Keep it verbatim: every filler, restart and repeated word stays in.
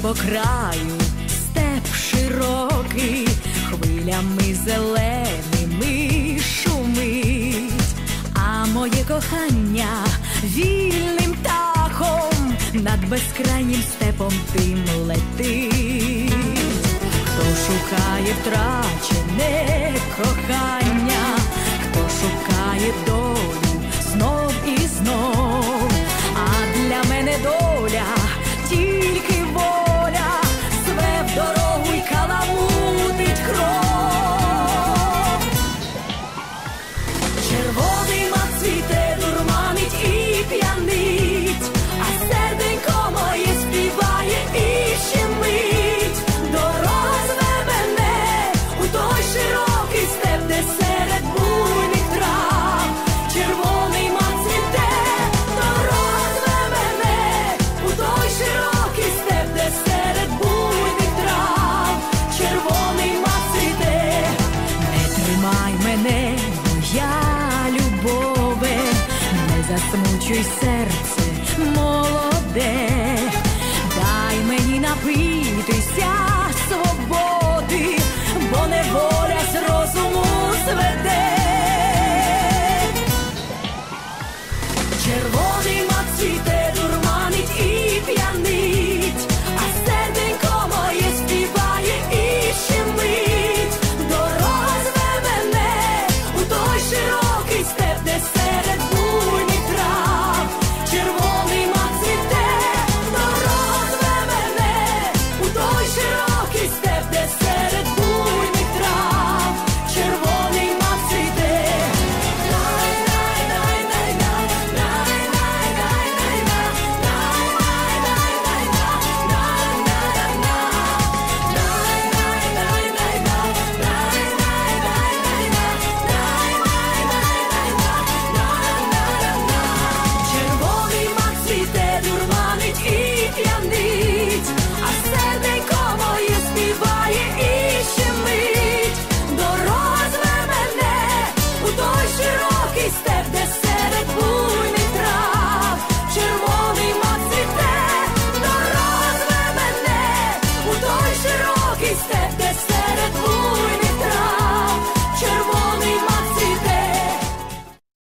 небокраю степ широкий, хвилями зеленими шумить, а моє кохання вільним птахом над безкрайнім степом тим летить. Хто шукає втрачене кохання, хто шукає долю знов і знов, а для мене доля тільки воля, зве в дорогу й каламутить кров. Червоний мак цвіте, дурманить і п'янить, а серденько моє співає і щемить. Дорога зве мене у той широкий степ, де серед буйних трав червоний мак цвіте. Дорога зве мене у той широкий степ, де серед буйних трав червоний мак цвіте. Не тримай мене, моя любове, не засмучуй серце молоде, дай мені напитися свободи, бо неволя з розуму зведе.